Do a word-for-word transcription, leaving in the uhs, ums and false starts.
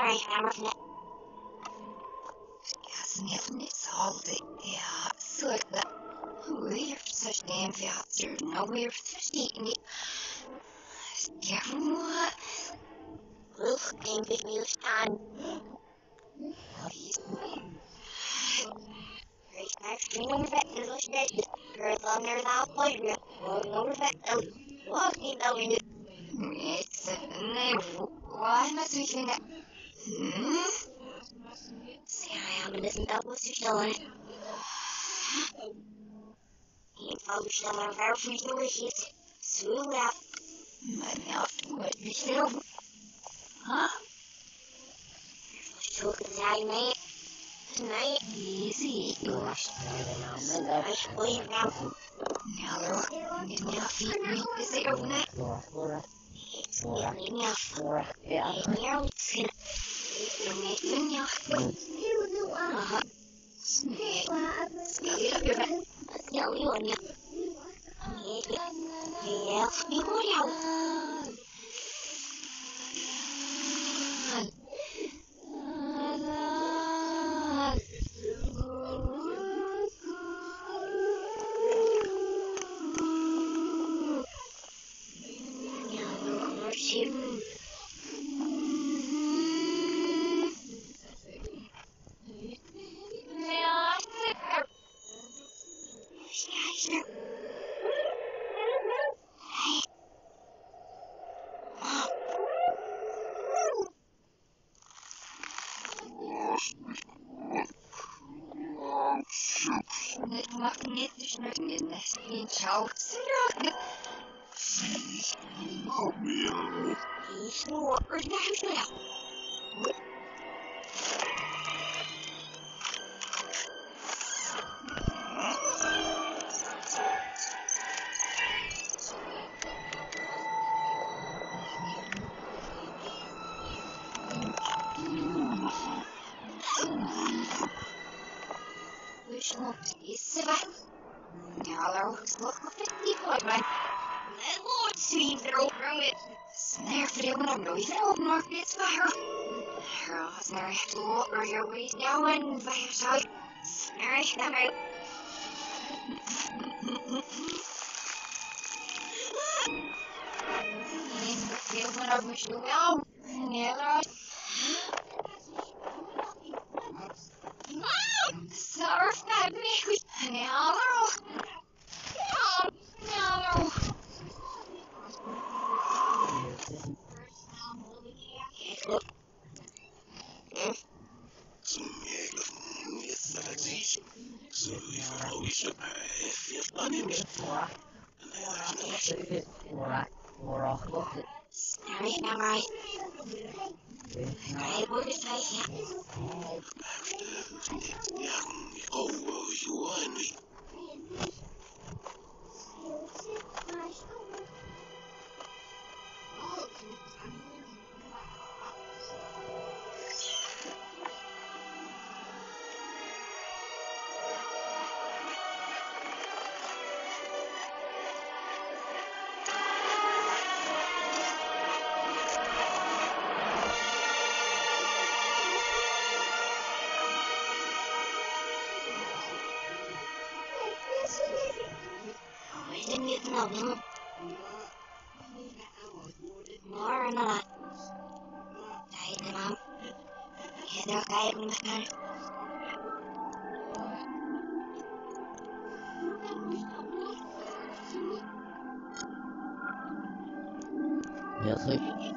Sorry, I'm working it. Gasniffen is all the ja, soort dat. Weer verstaan verder, nou weer verstaan niet. Sterven we. Ugh, denk ik nu staan. Ik blijf geen onderweg in de stad. Er dan naar de afleiding. Onderweg. Wat niet nou in de. Het nee, waar moet ik vinden? Hm? Ja, maar dat is niet wat ze stellen. Ik wou bestellen waar voor je ligt. Zo laat. Maar ja, wat is er over? Huh? Zo gezegd, nee. Nee. Easy. Ik gooi je nou. Nou, hoor. Niet meer vier. Is er over net? Ik zie niet meer. Ja. Ik meer niet zien. Ik ben niet van jou. Aha. Nee. Stel je dat weer weg. Stel je aan je. Nee. Ja, ik hoor jou. Ik mag niet dus nog in de schouw. Die snoer is daar snel. Snot is ze weg. Ja, daar is nog een fictief uit mij. Het woord zien erover met. Snare verder om nooit erop nog dit waar. Er was naar het water geweest nou en waar zou ik. Snare is naar mij. Ik veel vanaf mijn stoel wel. Ja, surf that me. Now, now, now. Sorry, now right. I would say oh, you want me. Niet nou, maar na. Kijk dan. Je daar kijken naar. Ja, zeker.